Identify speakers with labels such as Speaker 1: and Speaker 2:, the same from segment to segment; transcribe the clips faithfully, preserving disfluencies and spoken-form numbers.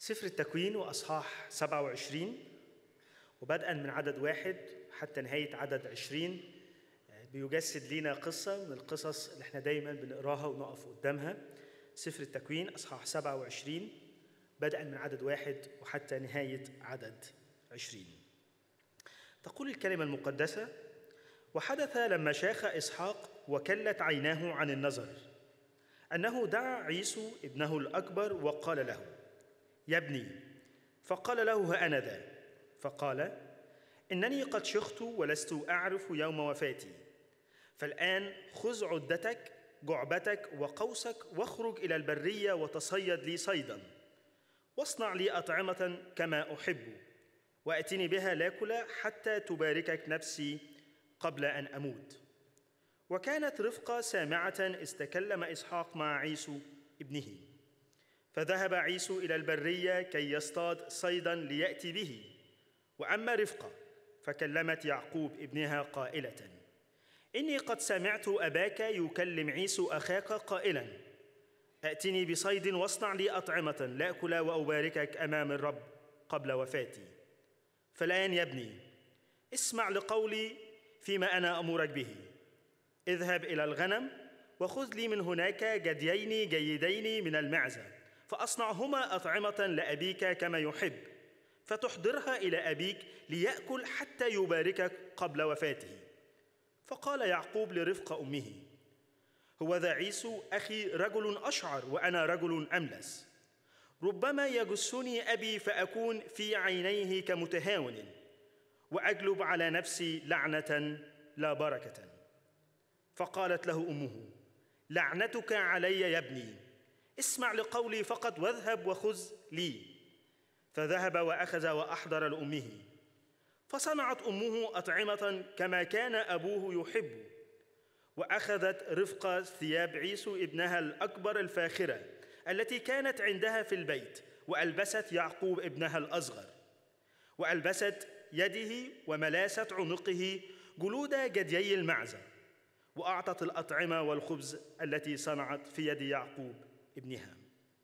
Speaker 1: سفر التكوين وأصحاح سبعة وعشرين، وبدءا من عدد واحد حتى نهاية عدد عشرين بيجسد لنا قصة من القصص اللي احنا دايما بنقراها ونقف قدامها. سفر التكوين أصحاح سبعة وعشرين بدءا من عدد واحد وحتى نهاية عدد عشرين. تقول الكلمة المقدسة: وحدث لما شاخ إسحاق وكلت عيناه عن النظر أنه دعا عيسو ابنه الأكبر وقال له: يا ابني. فقال له: ها أنا ذا. فقال: إنني قد شخت ولست أعرف يوم وفاتي، فالآن خذ عدتك جعبتك وقوسك واخرج إلى البرية وتصيد لي صيدا، واصنع لي أطعمة كما أحب، وأتني بها لاكل حتى تباركك نفسي قبل أن أموت. وكانت رفقة سامعة إذ تكلم إسحاق مع عيسو ابنه، فذهب عيسو إلى البرية كي يصطاد صيدا ليأتي به. وأما رفقة فكلمت يعقوب ابنها قائلة: إني قد سمعت أباك يكلم عيسو أخاك قائلا: أتني بصيد واصنع لي أطعمة لأكل وأباركك أمام الرب قبل وفاتي. فالآن يا ابني اسمع لقولي فيما أنا أمرك به. اذهب إلى الغنم وخذ لي من هناك جديين جيدين من المعزة، فأصنعهما أطعمة لأبيك كما يحب، فتحضرها إلى أبيك ليأكل حتى يباركك قبل وفاته. فقال يعقوب لرفقة أمه: هو ذا عيسو أخي رجل أشعر وأنا رجل أملس، ربما يجسني أبي فأكون في عينيه كمتهاون، وأجلب على نفسي لعنة لا بركة. فقالت له أمه: لعنتك علي يا ابني، اسمع لقولي فقط واذهب وخذ لي. فذهب وأخذ وأحضر لأمه، فصنعت أمه أطعمة كما كان أبوه يحب. وأخذت رفقة ثياب عيسو ابنها الأكبر الفاخرة التي كانت عندها في البيت، وألبست يعقوب ابنها الأصغر، وألبست يده وملاست عنقه جلود جديي المعزة، وأعطت الأطعمة والخبز التي صنعت في يد يعقوب ابنها.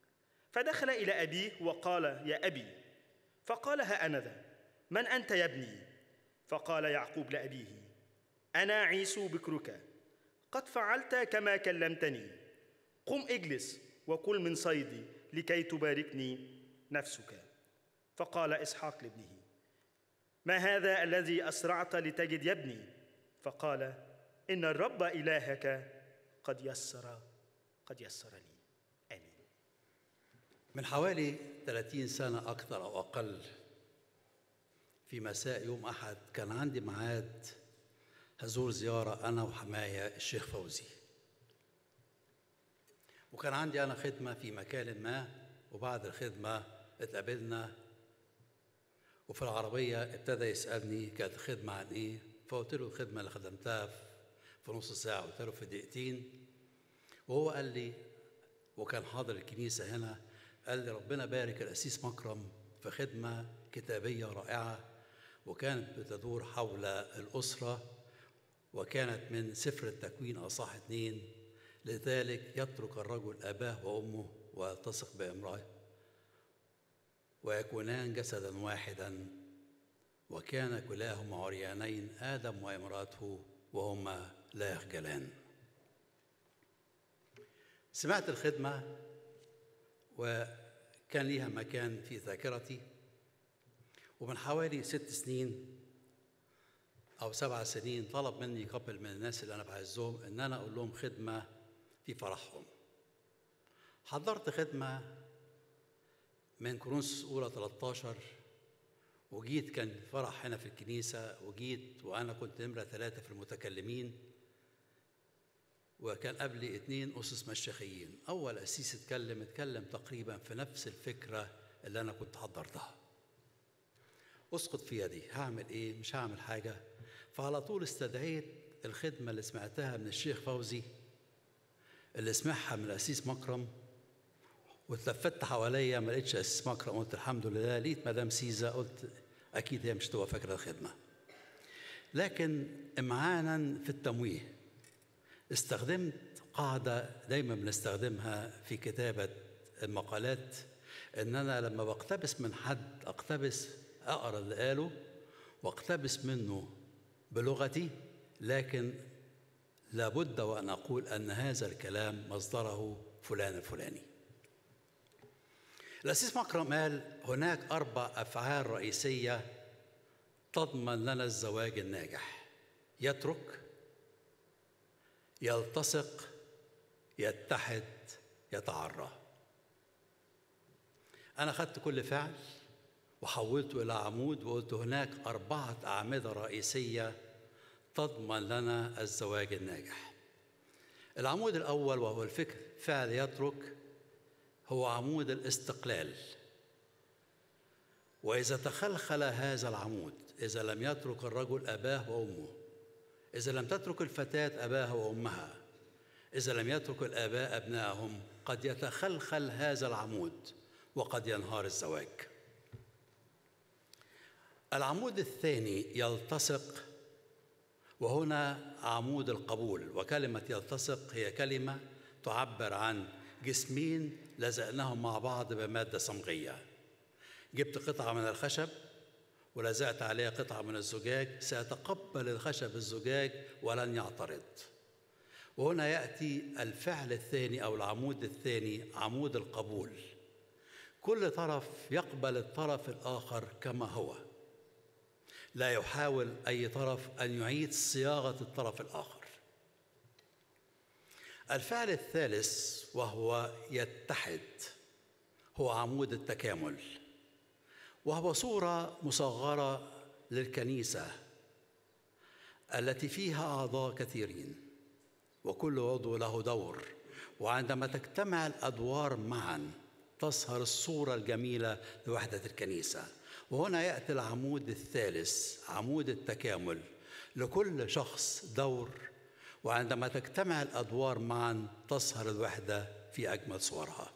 Speaker 1: فدخل إلى أبيه وقال: يا أبي. فقال: ها أنا ذا. من أنت يا ابني؟ فقال يعقوب لأبيه: أنا عيسو بكرك، قد فعلت كما كلمتني. قم اجلس وكل من صيدي لكي تباركني نفسك. فقال إسحاق لابنه: ما هذا الذي أسرعت لتجد يا ابني؟ فقال: إن الرب إلهك قد يسر قد يسر لي. آمين.
Speaker 2: من حوالي ثلاثين سنة أكثر أو أقل، في مساء يوم أحد كان عندي ميعاد هزور زيارة أنا وحماية الشيخ فوزي، وكان عندي أنا خدمة في مكان ما، وبعد الخدمة اتقابلنا وفي العربية ابتدى يسألني كانت الخدمة عن إيه، فقلت له الخدمة اللي خدمتها في نص ساعة، قلت له في دقيقتين. وهو قال لي، وكان حاضر الكنيسة هنا، قال لي: ربنا بارك القسيس مكرم في خدمة كتابية رائعة، وكانت بتدور حول الأسرة، وكانت من سفر التكوين أصحاح اثنين: لذلك يترك الرجل أباه وأمه ويلتصق بامرأة ويكونان جسدا واحدا، وكان كلاهما عريانين آدم وامرأته وهما لا يخجلان. سمعت الخدمة وكان ليها مكان في ذاكرتي، ومن حوالي ست سنين أو سبع سنين طلب مني قبل من الناس اللي أنا بعزهم إن أنا أقول لهم خدمة في فرحهم. حضرت خدمة من كورنثوس أولى ثلاثة عشر، وجيت كان فرح هنا في الكنيسة، وجيت وأنا كنت نمرة ثلاثة في المتكلمين، وكان قبلي اثنين أسس مشيخيين. أول أسيس اتكلم اتكلم تقريبا في نفس الفكرة اللي أنا كنت حضرتها: أسقط في يدي، هعمل إيه؟ مش هعمل حاجة. فعلى طول استدعيت الخدمة اللي سمعتها من الشيخ فوزي، اللي سمعها من الأسيس مكرم، واتلفت حواليا ما لقيتش أسيس مكرم، قلت الحمد لله. لقيت مدام سيزا، قلت أكيد هي مش تبقى فاكرة الخدمة. لكن إمعانا في التمويه استخدمت قاعدة دايما بنستخدمها في كتابة المقالات، إن أنا لما بقتبس من حد أقتبس أقرأ اللي قاله واقتبس منه بلغتي، لكن لابد وأن أقول أن هذا الكلام مصدره فلان الفلاني. الأسيس مكرم قال هناك أربع أفعال رئيسية تضمن لنا الزواج الناجح: يترك، يلتصق، يتحد، يتعرى. أنا أخذت كل فعل وحولته إلى عمود وقلت هناك أربعة أعمدة رئيسية تضمن لنا الزواج الناجح. العمود الأول وهو الفكر فعل يترك هو عمود الاستقلال. وإذا تخلخل هذا العمود، إذا لم يترك الرجل أباه وأمه، إذا لم تترك الفتاة أباها وأمها، إذا لم يترك الآباء أبنائهم، قد يتخلخل هذا العمود وقد ينهار الزواج. العمود الثاني يلتصق، وهنا عمود القبول. وكلمة يلتصق هي كلمة تعبر عن جسمين لزقناهم مع بعض بمادة صمغية. جبت قطعة من الخشب ولزقت عليها قطعة من الزجاج، سيتقبل الخشب الزجاج ولن يعترض. وهنا يأتي الفعل الثاني أو العمود الثاني، عمود القبول. كل طرف يقبل الطرف الآخر كما هو، لا يحاول أي طرف أن يعيد صياغة الطرف الآخر. الفعل الثالث وهو يتحد هو عمود التكامل، وهو صورة مصغرة للكنيسة التي فيها أعضاء كثيرين وكل عضو له دور، وعندما تجتمع الأدوار معا تظهر الصورة الجميلة لوحدة الكنيسة. وهنا يأتي العمود الثالث، عمود التكامل. لكل شخص دور، وعندما تجتمع الأدوار معا تظهر الوحدة في أجمل صورها.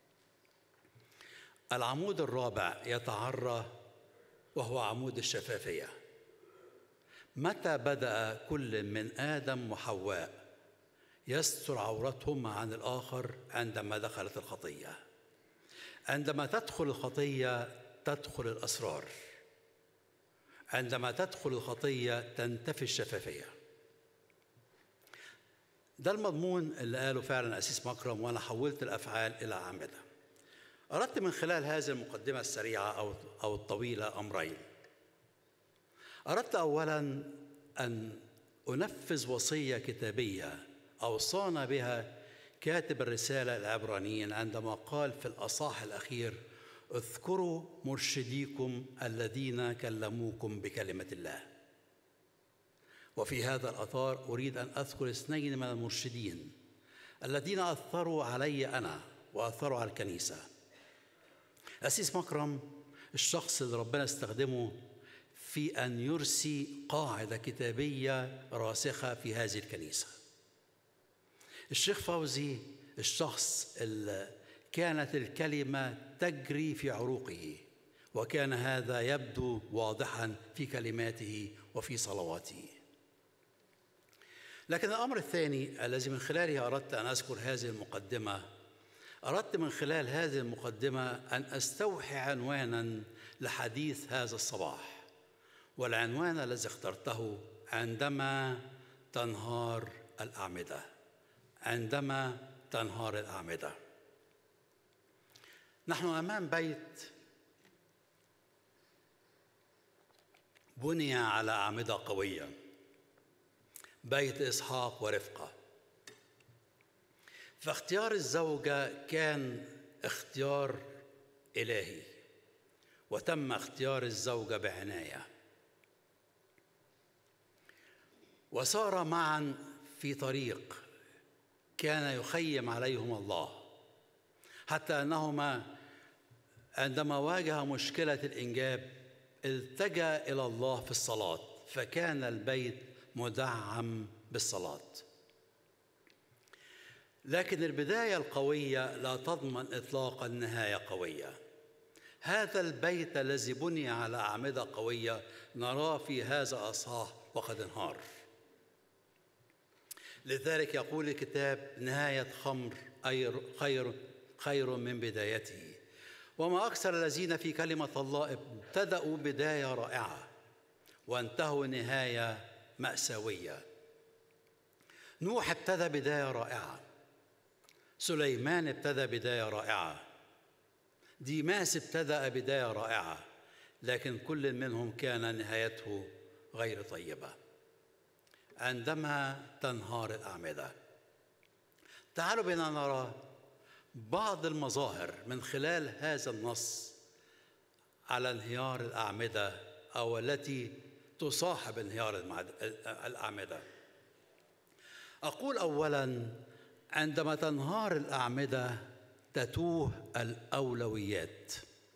Speaker 2: العمود الرابع يتعرى وهو عمود الشفافية. متى بدأ كل من آدم وحواء يستر عورتهما عن الآخر؟ عندما دخلت الخطية. عندما تدخل الخطية تدخل الأسرار، عندما تدخل الخطية تنتفي الشفافية. ده المضمون اللي قاله فعلا أسيس مكرم، وأنا حولت الأفعال إلى أعمدة. أردت من خلال هذه المقدمة السريعة أو أو الطويلة أمرين. أردت أولا أن أنفذ وصية كتابية أوصانا بها كاتب الرسالة العبرانيين عندما قال في الأصحاح الأخير: اذكروا مرشديكم الذين كلموكم بكلمة الله. وفي هذا الأطار أريد أن أذكر اثنين من المرشدين الذين أثروا علي أنا وأثروا على الكنيسة. أسيس مكرم الشخص اللي ربنا استخدمه في أن يرسي قاعدة كتابية راسخة في هذه الكنيسة. الشيخ فوزي الشخص اللي كانت الكلمة تجري في عروقه، وكان هذا يبدو واضحا في كلماته وفي صلواته. لكن الأمر الثاني الذي من خلاله أردت أن أذكر هذه المقدمة، أردت من خلال هذه المقدمة أن أستوحي عنوانا لحديث هذا الصباح، والعنوان الذي اخترته: عندما تنهار الأعمدة. عندما تنهار الأعمدة. نحن أمام بيت بني على أعمدة قوية، بيت إسحاق ورفقة. فاختيار الزوجة كان اختيار إلهي، وتم اختيار الزوجة بعناية، وسار معا في طريق كان يخيم عليهم الله، حتى أنهما عندما واجه مشكلة الإنجاب التجأ إلى الله في الصلاة، فكان البيت مدعم بالصلاة. لكن البداية القوية لا تضمن إطلاقا نهاية قوية. هذا البيت الذي بني على أعمدة قوية نراه في هذا الأصحاح وقد انهار. لذلك يقول الكتاب: نهاية خمر خير خير من بدايته، وما أكثر الذين في كلمة الله ابتدأوا بداية رائعة وانتهوا نهاية مأساوية. نوح ابتدى بداية رائعة، سليمان ابتدى بداية رائعة، ديماس ابتدأ بداية رائعة، لكن كل منهم كان نهايته غير طيبة عندما تنهار الأعمدة. تعالوا بنا نرى بعض المظاهر من خلال هذا النص على انهيار الأعمدة أو التي تصاحب انهيار الأعمدة. أقول أولاً، عندما تنهار الأعمدة تتوه الأولويات.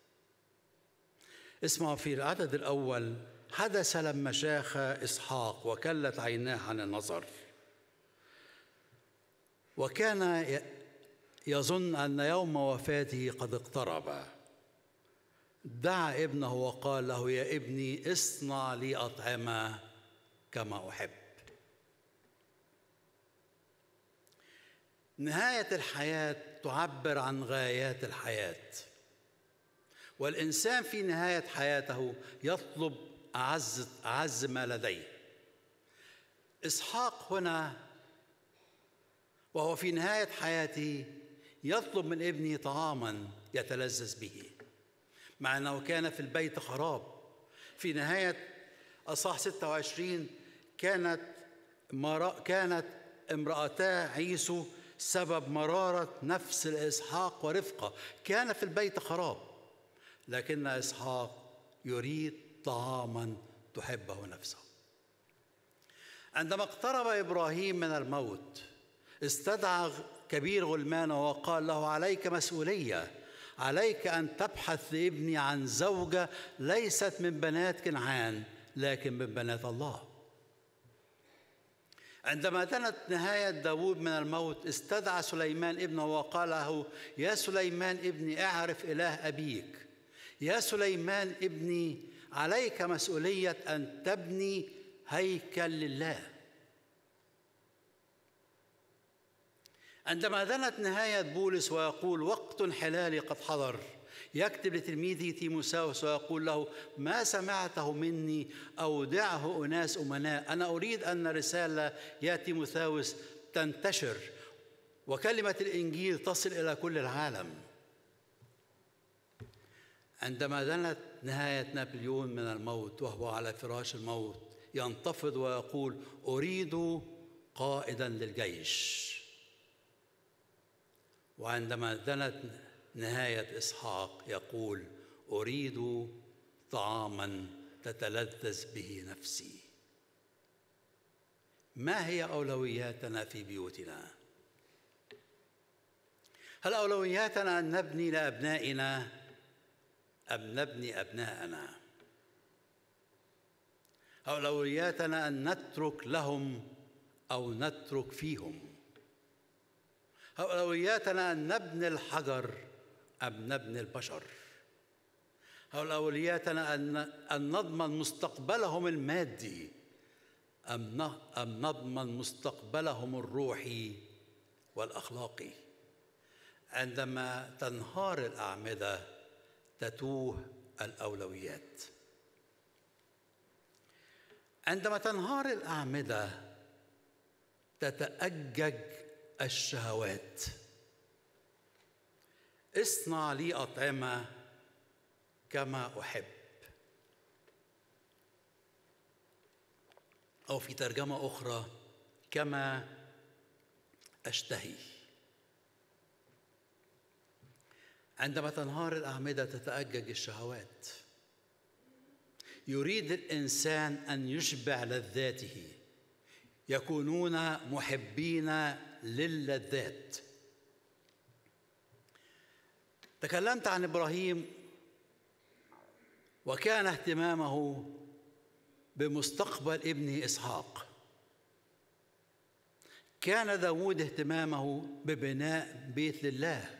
Speaker 2: اسمعوا في العدد الأول: حدث لما شاخ إسحاق وكلت عيناه عن النظر، وكان يظن أن يوم وفاته قد اقترب، دعا ابنه وقال له: يا ابني اصنع لي أطعمة كما أحب. نهاية الحياة تعبر عن غايات الحياة، والإنسان في نهاية حياته يطلب أعز, أعز ما لديه. إسحاق هنا وهو في نهاية حياته يطلب من ابنه طعاما يتلذذ به، مع أنه كان في البيت خراب. في نهاية أصحاح ستة وعشرين كانت كانت امرأتا عيسو سبب مرارة نفس لإسحاق ورفقة. كان في البيت خراب، لكن إسحاق يريد طعاما تحبه نفسه. عندما اقترب إبراهيم من الموت استدعى كبير غلمانه وقال له: عليك مسؤولية، عليك أن تبحث لابني عن زوجة ليست من بنات كنعان لكن من بنات الله. عندما دنت نهاية داود من الموت استدعى سليمان ابنه وقال له: يا سليمان ابني اعرف إله أبيك، يا سليمان ابني عليك مسؤولية أن تبني هيكل لله. عندما دنت نهاية بولس ويقول: وقت حلالي قد حضر، يكتب لتلميذه تيموثاوس ويقول له: ما سمعته مني أودعه أناس أمناء. أنا أريد أن رسالة يا تيموثاوس تنتشر وكلمة الإنجيل تصل إلى كل العالم. عندما دنت نهاية نابليون من الموت وهو على فراش الموت ينتفض ويقول: أريد قائدا للجيش. وعندما دنت نهاية إسحاق يقول: أريد طعاما تتلذذ به نفسي. ما هي أولوياتنا في بيوتنا؟ هل أولوياتنا أن نبني لأبنائنا أم نبني أبناءنا؟ أولوياتنا أن نترك لهم أو نترك فيهم؟ أولوياتنا أن نبني الحجر أم نبني البشر؟ أولوياتنا أن نضمن مستقبلهم المادي أم نضمن مستقبلهم الروحي والأخلاقي؟ عندما تنهار الأعمدة تتوه الأولويات. عندما تنهار الأعمدة تتأجج الشهوات. اصنع لي أطعمة كما أحب، أو في ترجمة أخرى كما أشتهي. عندما تنهار الأعمدة تتأجج الشهوات. يريد الإنسان أن يشبع لذاته، يكونون محبين للذات. تكلمت عن إبراهيم وكان اهتمامه بمستقبل ابنه إسحاق. كان داود اهتمامه ببناء بيت لله.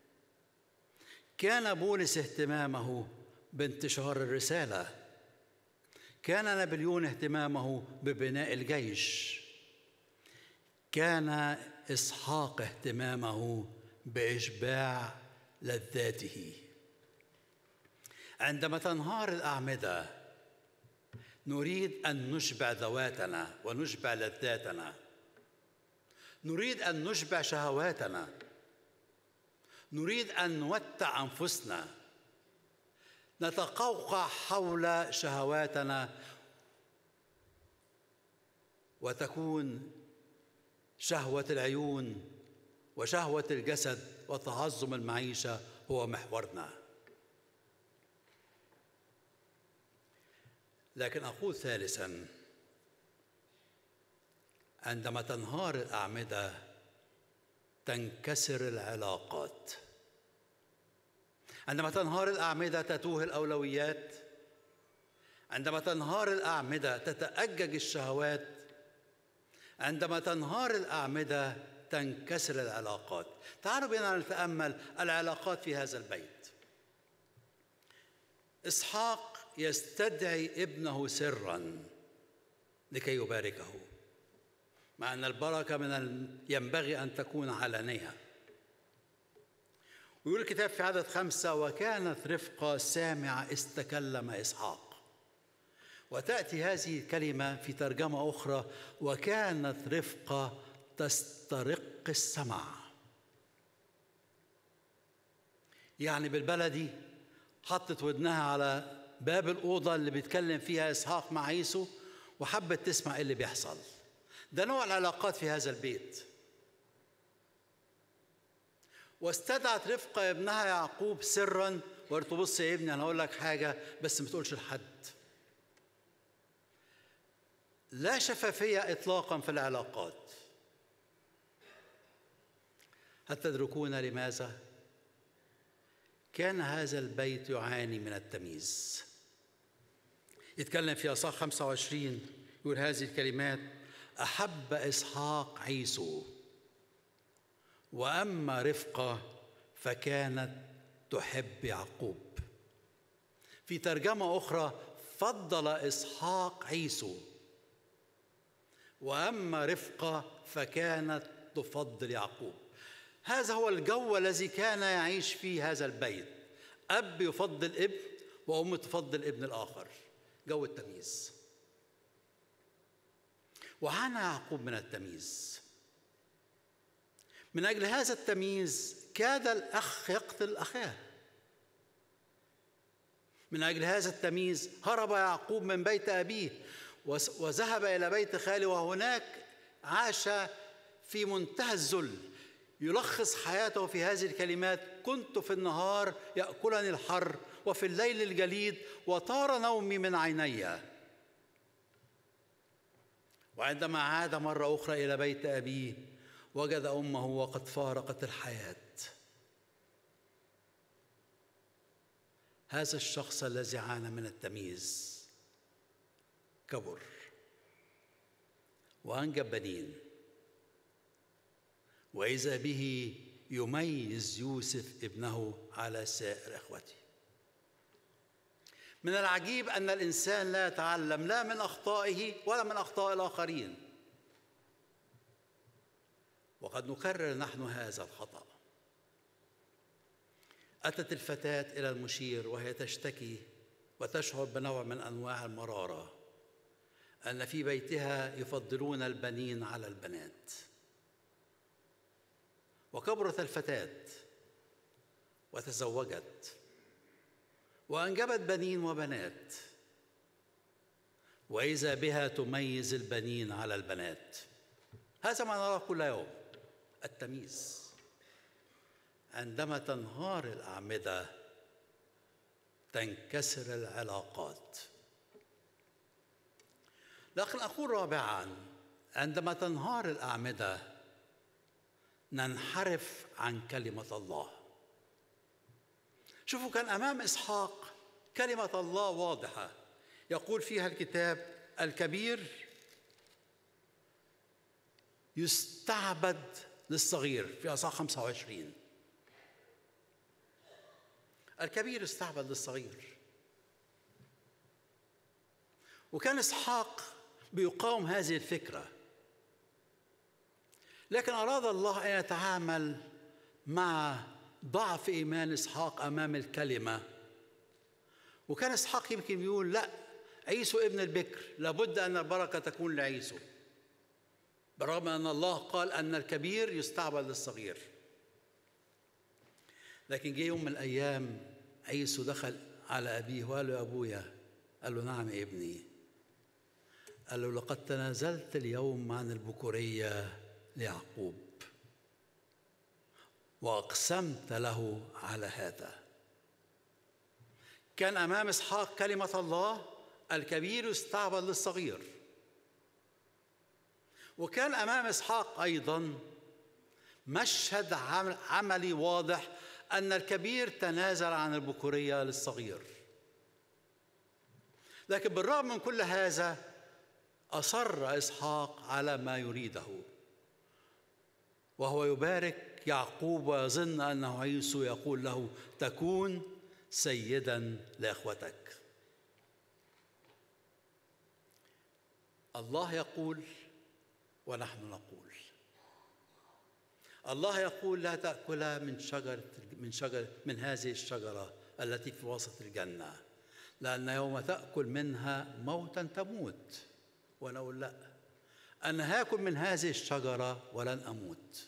Speaker 2: كان بولس اهتمامه بانتشار الرسالة. كان نابليون اهتمامه ببناء الجيش. كان إسحاق اهتمامه بإشباع لذاته. عندما تنهار الأعمدة نريد أن نشبع ذواتنا ونشبع لذاتنا، نريد أن نشبع شهواتنا، نريد أن نمتع أنفسنا، نتقوقع حول شهواتنا، وتكون شهوة العيون وشهوة الجسد وتعظم المعيشة هو محورنا. لكن أقول ثالثاً، عندما تنهار الأعمدة تنكسر العلاقات. عندما تنهار الأعمدة تتوه الأولويات، عندما تنهار الأعمدة تتأجج الشهوات، عندما تنهار الأعمدة تنكسر العلاقات. تعالوا بنا نتأمل العلاقات في هذا البيت. إسحاق يستدعي ابنه سراً لكي يباركه، مع أن البركة من ينبغي أن تكون علانية. ويقول الكتاب في عدد خمسة: وكانت رفقة سامعة إذ تكلم إسحاق. وتأتي هذه الكلمة في ترجمة أخرى: وكانت رفقة تسترق السمع. يعني بالبلدي حطت ودنها على باب الأوضة اللي بيتكلم فيها إسحاق مع عيسو وحبت تسمع إيه اللي بيحصل. ده نوع العلاقات في هذا البيت. واستدعت رفقة ابنها يعقوب سراً وقالت له: بص يا ابني، أنا أقول لك حاجة بس ما تقولش لحد. لا شفافية إطلاقاً في العلاقات. هل تدركون لماذا؟ كان هذا البيت يعاني من التمييز. يتكلم في أصحاح خمسة وعشرين يقول هذه الكلمات: أحب إسحاق عيسو، وأما رفقة فكانت تحب يعقوب. في ترجمة أخرى: فضل إسحاق عيسو، وأما رفقة فكانت تفضل يعقوب. هذا هو الجو الذي كان يعيش فيه هذا البيت. أب يفضل ابن وأم تفضل ابن الآخر، جو التمييز. وعانى يعقوب من التمييز. من أجل هذا التمييز كاد الأخ يقتل أخاه. من أجل هذا التمييز هرب يعقوب من بيت أبيه وذهب إلى بيت خاله، وهناك عاش في منتهى الذل. يلخص حياته في هذه الكلمات: كنت في النهار يأكلني الحر، وفي الليل الجليد، وطار نومي من عيني. وعندما عاد مرة أخرى إلى بيت أبيه وجد أمه وقد فارقت الحياة. هذا الشخص الذي عانى من التمييز كبر وأنجب بنين، وإذا به يميز يوسف ابنه على سائر إخوته. من العجيب أن الإنسان لا يتعلم لا من أخطائه ولا من أخطاء الآخرين، وقد نكرر نحن هذا الخطأ. أتت الفتاة إلى المشير وهي تشتكي وتشعر بنوع من أنواع المرارة، أن في بيتها يفضلون البنين على البنات. وكبرت الفتاة وتزوجت وأنجبت بنين وبنات، وإذا بها تميز البنين على البنات. هذا ما نراه كل يوم، التمييز. عندما تنهار الأعمدة تنكسر العلاقات. لكن أقول رابعاً، عندما تنهار الأعمدة ننحرف عن كلمة الله. شوفوا، كان أمام إسحاق كلمة الله واضحة، يقول فيها الكتاب: الكبير يستعبد للصغير، في أصحاح خمسة وعشرين. الكبير يستعبد للصغير. وكان إسحاق بيقاوم هذه الفكرة، لكن أراد الله أن يتعامل مع ضعف إيمان إسحاق أمام الكلمة، وكان إسحاق يمكن يقول لا، عيسو ابن البكر لابد أن البركة تكون لعيسو، بالرغم أن الله قال أن الكبير يستعبد للصغير. لكن جه يوم من الأيام عيسو دخل على أبيه وقال له: يا أبويا. قال له: نعم يا ابني. قال له: لقد تنازلت اليوم عن البكورية ليعقوب وأقسمت له على هذا. كان أمام إسحاق كلمة الله: الكبير يستعبد للصغير. وكان أمام إسحاق أيضا مشهد عملي واضح أن الكبير تنازل عن البكورية للصغير. لكن بالرغم من كل هذا أصر إسحاق على ما يريده، وهو يبارك يعقوب ويظن أنه عيسو يقول له: تكون سيدا لإخوتك. الله يقول ونحن نقول. الله يقول: لا تأكلا من شجرة من شجر من هذه الشجرة التي في وسط الجنة، لأن يوم تأكل منها موتا تموت. وأنا أقول: لا، أنا هاكل من هذه الشجرة ولن أموت.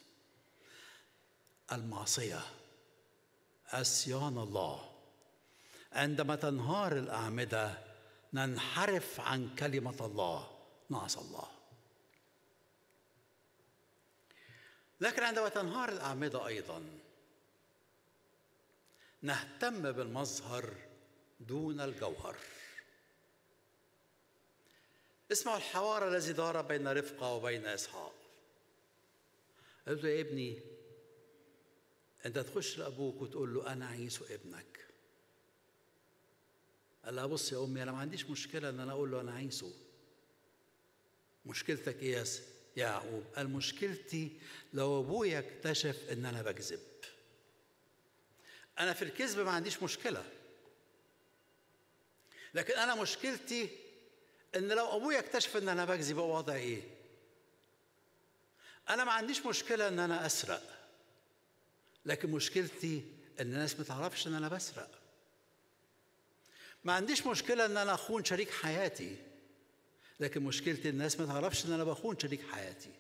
Speaker 2: المعصية، عصيان الله، عندما تنهار الأعمدة ننحرف عن كلمة الله، نعصى الله. لكن عندما تنهار الأعمدة أيضا نهتم بالمظهر دون الجوهر. اسمعوا الحوار الذي دار بين رفقة وبين إسحاق. قلت له: يا ابني، أنت تخش لأبوك وتقول له: أنا عيسو ابنك. قال لها: بص يا أمي، أنا ما عنديش مشكلة أن أنا أقول له أنا عيسو. مشكلتك إيه يا يعقوب؟ قال: مشكلتي لو أبويا اكتشف أن أنا بكذب. أنا في الكذب ما عنديش مشكلة، لكن أنا مشكلتي أن لو أبويا اكتشف أن أنا بكذب يبقى وضعي إيه؟ أنا ما عنديش مشكلة أن أنا أسرق، لكن مشكلتي أن الناس ما تعرفش أن أنا بسرق. ما عنديش مشكلة أن أنا أخون شريك حياتي، لكن مشكلتي الناس ما تعرفش أن أنا بخون شريك حياتي.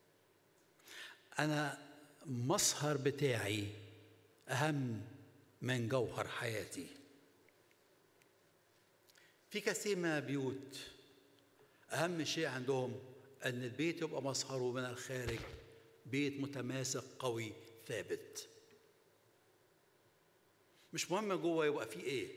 Speaker 2: أنا مظهر بتاعي أهم من جوهر حياتي. في كثير من البيوت أهم شيء عندهم أن البيت يبقى مظهره من الخارج بيت متماسك قوي ثابت، مش مهم جوه يبقى فيه إيه.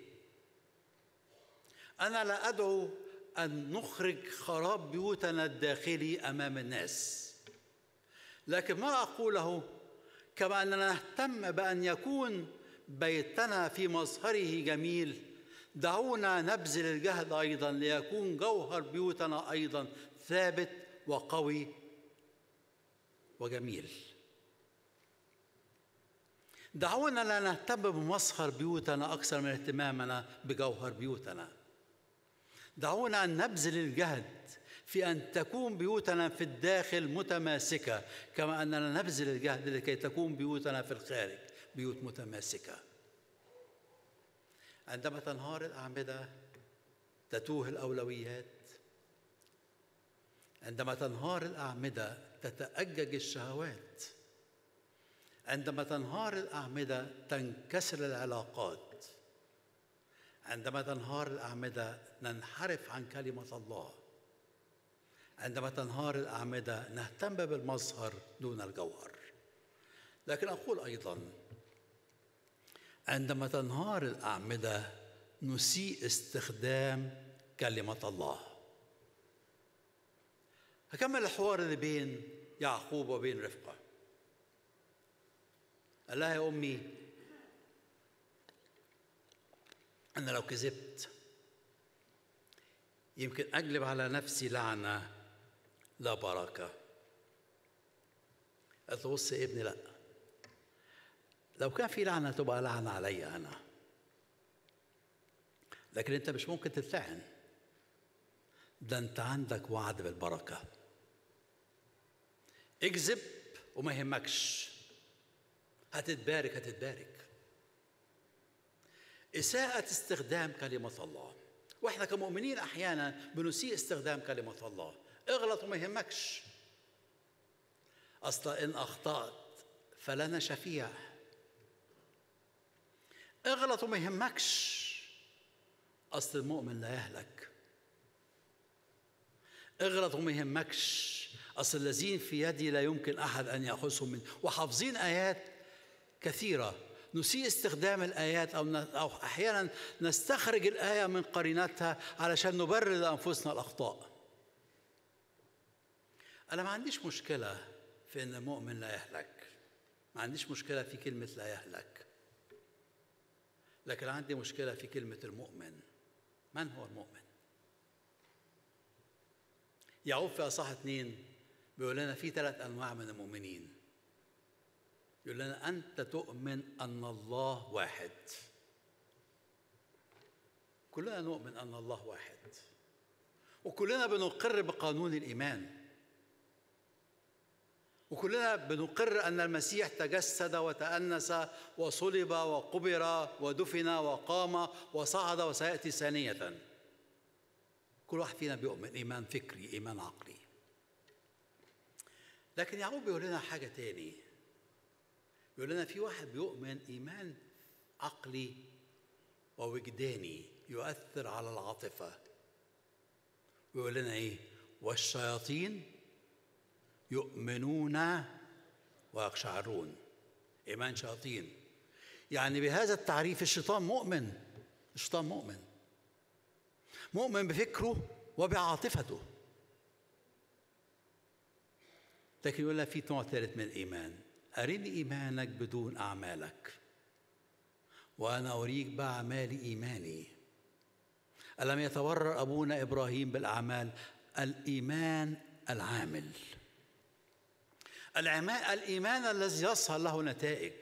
Speaker 2: أنا لا أدعو أن نخرج خراب بيوتنا الداخلي أمام الناس، لكن ما أقوله كما أننا نهتم بأن يكون بيتنا في مظهره جميل، دعونا نبذل الجهد أيضا ليكون جوهر بيوتنا أيضا ثابت وقوي وجميل. دعونا لا نهتم بمظهر بيوتنا أكثر من اهتمامنا بجوهر بيوتنا. دعونا أن نبذل الجهد في أن تكون بيوتنا في الداخل متماسكة كما أننا نبذل الجهد لكي تكون بيوتنا في الخارج بيوت متماسكة. عندما تنهار الأعمدة تتوه الأولويات. عندما تنهار الأعمدة تتأجج الشهوات. عندما تنهار الأعمدة تنكسر العلاقات. عندما تنهار الأعمدة ننحرف عن كلمة الله. عندما تنهار الأعمدة نهتم بالمظهر دون الجوهر. لكن أقول أيضا عندما تنهار الأعمدة نسيء استخدام كلمة الله. هكمل الحوار اللي بين يعقوب وبين رفقة. قال لها: يا أمي، أنا لو كذبت يمكن أجلب على نفسي لعنة لا بركة. قالت له: بص يا ابني، لا، لو كان في لعنة تبقى لعنة علي أنا، لكن أنت مش ممكن تتلعن، ده أنت عندك وعد بالبركة. اكذب وما يهمكش، هتتبارك هتتبارك. إساءة استخدام كلمة الله. وإحنا كمؤمنين أحيانا بنسيء استخدام كلمة الله. اغلط وما يهمكش، أصلا إن أخطأت فلنا شفيع. اغلط وما يهمكش، أصل المؤمن لا يهلك. اغلط وما يهمكش، أصل الذين في يدي لا يمكن أحد أن يأخذهم مني. وحافظين آيات كثيرة نسيء استخدام الآيات، أو أو أحيانا نستخرج الآية من قرينتها علشان نبرر لأنفسنا الأخطاء. أنا ما عنديش مشكلة في أن المؤمن لا يهلك، ما عنديش مشكلة في كلمة لا يهلك، لكن عندي مشكلة في كلمة المؤمن. من هو المؤمن؟ يعقوب في أصحاح اثنين بيقول لنا في ثلاث أنواع من المؤمنين. يقول لنا أنت تؤمن أن الله واحد. كلنا نؤمن أن الله واحد، وكلنا بنقر بقانون الإيمان، وكلنا بنقر أن المسيح تجسد وتأنس وصلب وقبر ودفن وقام وصعد وسيأتي ثانية. كل واحد فينا بيؤمن إيمان فكري، إيمان عقلي. لكن يعقوب بيقول لنا حاجة تاني، بيقول لنا في واحد بيؤمن إيمان عقلي ووجداني يؤثر على العاطفة. بيقول لنا إيه؟ والشياطين يؤمنون ويقشعرون. إيمان شياطين، يعني بهذا التعريف الشيطان مؤمن. الشيطان مؤمن مؤمن بفكره وبعاطفته. لكن يقول لك في نوع ثالث من الإيمان، أرني إيمانك بدون أعمالك وأنا أريك بأعمال إيماني. ألم يتبرر أبونا إبراهيم بالأعمال؟ الإيمان العامل، الإيمان الذي يظهر له نتائج.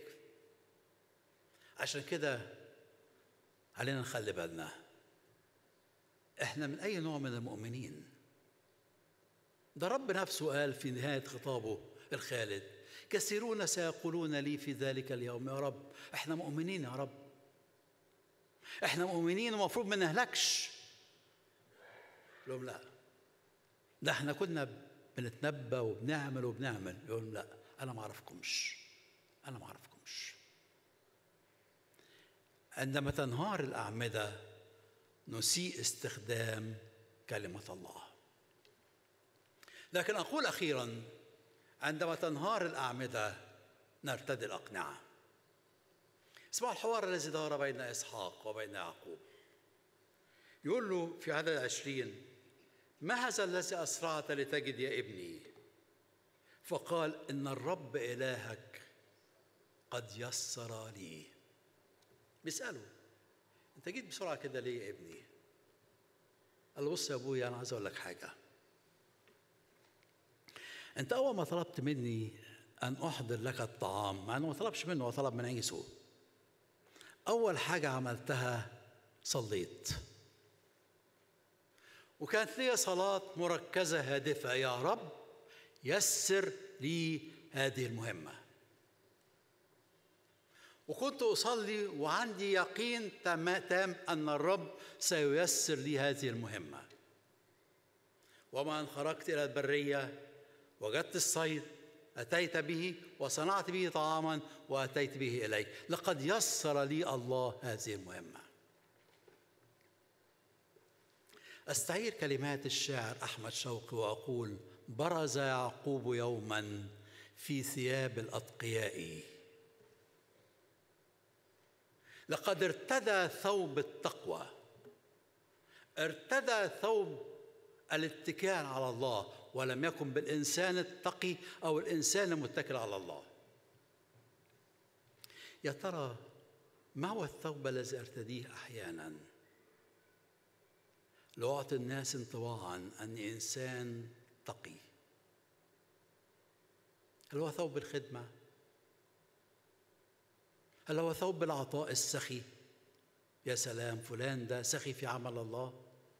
Speaker 2: عشان كده علينا نخلي بالنا، إحنا من أي نوع من المؤمنين؟ ده رب نفسه قال في نهاية خطابه الخالد: كثيرون سيقولون لي في ذلك اليوم يا رب. إحنا مؤمنين يا رب، إحنا مؤمنين ومفروض ما نهلكش. لهم لا، ده إحنا كنا بنتنبأ وبنعمل وبنعمل. يقول لا، أنا ما أعرفكمش، أنا ما أعرفكمش. عندما تنهار الأعمدة نسيء استخدام كلمة الله. لكن أقول أخيراً، عندما تنهار الأعمدة نرتدي الأقنعة. اسمعوا الحوار الذي دار بين إسحاق وبين يعقوب. يقول له في عدد عشرين: ما هذا الذي أسرعت لتجد يا ابني؟ فقال: إن الرب إلهك قد يسر لي. بيسأله: أنت جيت بسرعة كده ليه يا ابني؟ قال له: بص يا أبويا، أنا عايز أقول لك حاجة. أنت أول ما طلبت مني أن أحضر لك الطعام، مع أنه ما طلبش منه، هو طلب من عيسو، أول حاجة عملتها صليت، وكانت لي صلاة مركزة هادفة: يا رب يسر لي هذه المهمة. وكنت أصلي وعندي يقين تام أن الرب سييسر لي هذه المهمة. وما أن خرجت إلى البرية وجدت الصيد، أتيت به وصنعت به طعاما وأتيت به إليك. لقد يسر لي الله هذه المهمة. أستعير كلمات الشاعر أحمد شوقي وأقول: برز يعقوب يوما في ثياب الأتقياء، لقد ارتدى ثوب التقوى، ارتدى ثوب الاتكال على الله، ولم يكن بالإنسان التقي أو الإنسان المتكل على الله. يا ترى ما هو الثوب الذي ارتديه أحيانا لأعطي الناس انطباعا أني إنسان تقي؟ هل هو ثوب الخدمة؟ هل هو ثوب العطاء السخي؟ يا سلام، فلان ده سخي في عمل الله.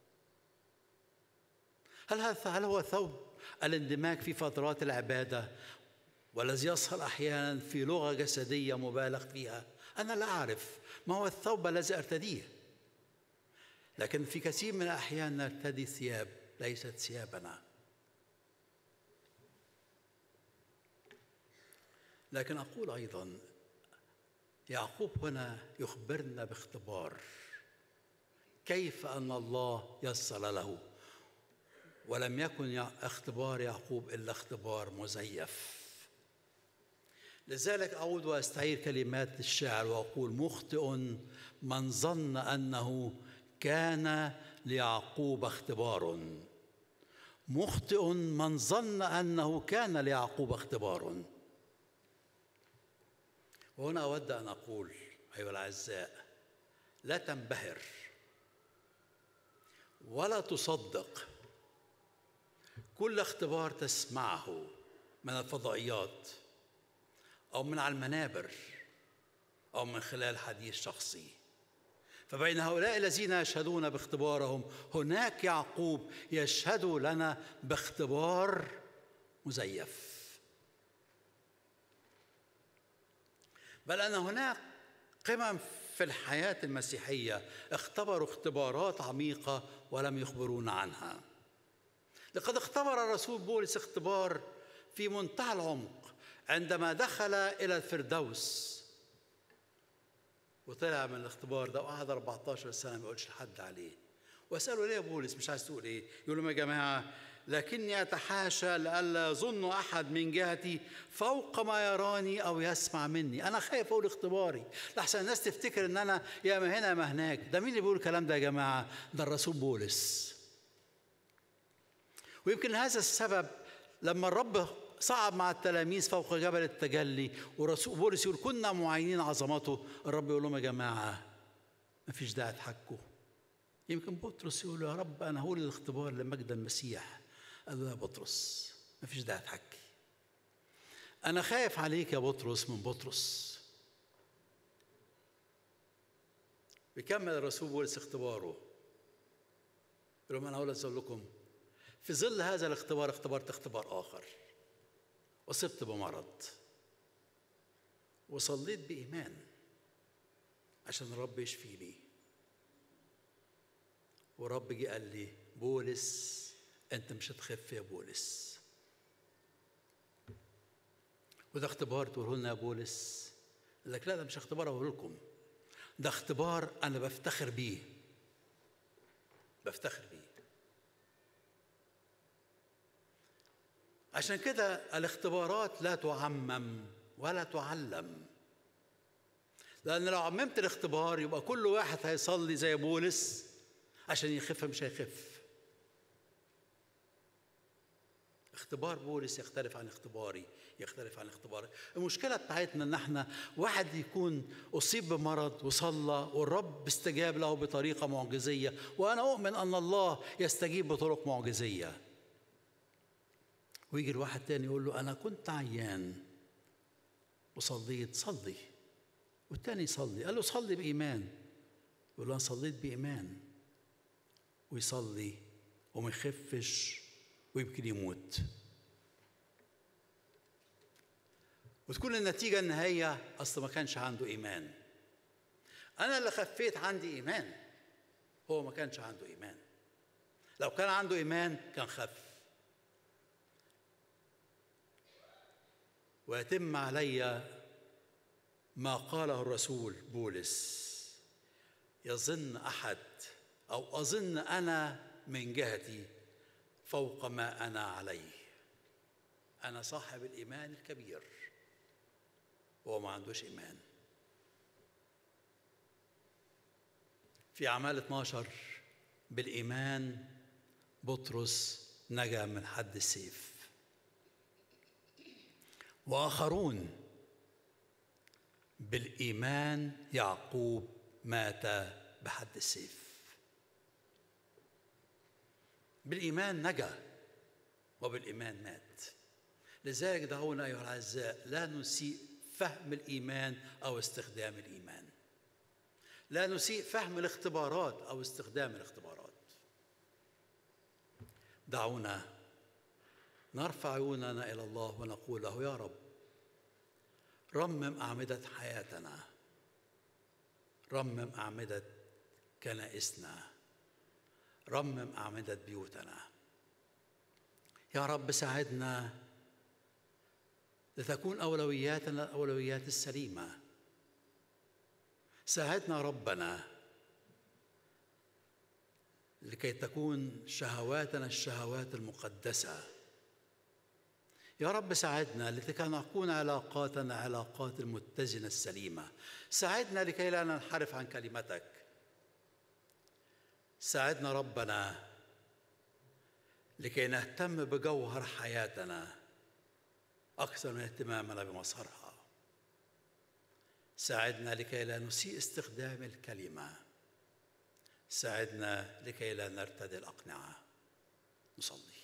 Speaker 2: هل هل هو ثوب الاندماج في فترات العبادة والذي يظهر أحيانا في لغة جسدية مبالغ فيها أنا لا أعرف ما هو الثوب الذي أرتديه، لكن في كثير من الأحيان نرتدي ثياب ليست ثيابنا. لكن أقول أيضا يعقوب هنا يخبرنا باختبار، كيف أن الله يسر له، ولم يكن اختبار يعقوب إلا اختبار مزيف. لذلك أعود وأستعير كلمات الشاعر وأقول: مخطئ من ظن أنه كان ليعقوب اختبار، مخطئ من ظن أنه كان ليعقوب اختبار. وهنا أود أن أقول أيها الأعزاء: لا تنبهر ولا تصدق كل اختبار تسمعه من الفضائيات أو من على المنابر أو من خلال حديث شخصي. فبين هؤلاء الذين يشهدون باختبارهم هناك يعقوب يشهد لنا باختبار مزيف، بل أن هناك قمم في الحياة المسيحية اختبروا اختبارات عميقة ولم يخبرونا عنها. لقد اختبر الرسول بولس اختبار في منتهى العمق عندما دخل إلى الفردوس وطلع من الاختبار ده وقعد أربعة عشر سنة ما يقولش لحد عليه. وأسأله: ليه يا بولس مش عايز تقول إيه؟ يقول لهم: يا جماعة لكني أتحاشى لئلا يظن أحد من جهتي فوق ما يراني أو يسمع مني. أنا خايف أقول اختباري لحسن الناس تفتكر إن أنا يا ما هنا ما هناك. ده مين اللي بيقول الكلام ده يا جماعة؟ ده الرسول بولس. ويمكن هذا السبب لما الرب صعد مع التلاميذ فوق جبل التجلي ورسول بولس يقول: كنا معينين عظمته، الرب يقول لهم: يا جماعة ما فيش داعي تحكوا. يمكن بطرس يقول: يا رب أنا هقول الاختبار لمجد المسيح. قال له: يا بطرس ما فيش داعي تحكي، أنا خايف عليك يا بطرس من بطرس. بيكمل الرسول بولس اختباره، يقول لهم: أنا هقول لكم في ظل هذا الاختبار اختبرت اختبار آخر، أصبت بمرض وصليت بإيمان عشان الرب يشفيني، ورب جه قال لي: بولس أنت مش هتخف يا بولس. وده اختبار تقوله لنا يا بولس؟ قال لك: لا ده مش اختبار أقوله لكم، ده اختبار أنا بفتخر بيه، بفتخر بيه. عشان كده الاختبارات لا تعمم ولا تعلم، لأن لو عممت الاختبار يبقى كل واحد هيصلي زي بولس عشان يخف، مش هيخف. اختبار بولس يختلف عن اختباري، يختلف عن اختباري. المشكلة بتاعتنا ان احنا واحد يكون أصيب بمرض وصلى والرب استجاب له بطريقة معجزية، وأنا أؤمن أن الله يستجيب بطرق معجزية، ويجي الواحد تاني يقول له: أنا كنت عيان وصليت، صلي. والتاني يصلي، قال له: صلي بإيمان. يقول له: أنا صليت بإيمان، ويصلي وما يخفش ويمكن يموت. وتكون النتيجة النهائية أصل ما كانش عنده إيمان. أنا اللي خفيت عندي إيمان، هو ما كانش عنده إيمان. لو كان عنده إيمان كان خف. ويتم علي ما قاله الرسول بولس: يظن أحد أو أظن أنا من جهتي فوق ما أنا عليه. أنا صاحب الإيمان الكبير وهو ما عندوش إيمان. في أعمال اثناشر بالإيمان بطرس نجا من حد السيف، وآخرون بالإيمان يعقوب مات بحد السيف. بالإيمان نجا وبالإيمان مات. لذلك دعونا أيها الأعزاء لا نسيء فهم الإيمان أو استخدام الإيمان، لا نسيء فهم الاختبارات أو استخدام الاختبارات. دعونا نرفع عيوننا إلى الله ونقول له: يا رب رمم أعمدة حياتنا رمم أعمدة كنائسنا، رمم أعمدة بيوتنا. يا رب ساعدنا لتكون أولوياتنا الأولويات السليمة. ساعدنا ربنا لكي تكون شهواتنا الشهوات المقدسة. يا رب ساعدنا لكي نكون علاقاتنا علاقات المتزنة السليمة. ساعدنا لكي لا ننحرف عن كلمتك. ساعدنا ربنا لكي نهتم بجوهر حياتنا أكثر من اهتمامنا بمظهرها. ساعدنا لكي لا نسيء استخدام الكلمة. ساعدنا لكي لا نرتدي الأقنعة. نصلي.